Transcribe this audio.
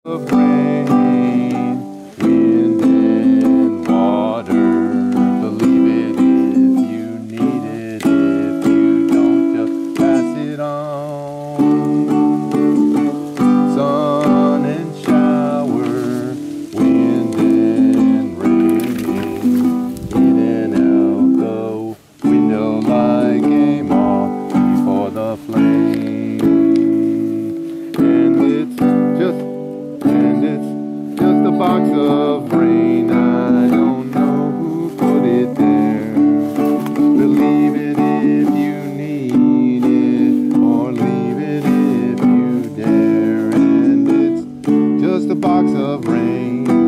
of rain, wind and water. Believe it if you need it. If you don't, just pass it on. Sun and shower, wind and rain. In and out the window like a moth before the flame. And it's just a box of rain. I don't know who put it there. Believe it if you need it, or leave it if you dare. And it's just a box of rain.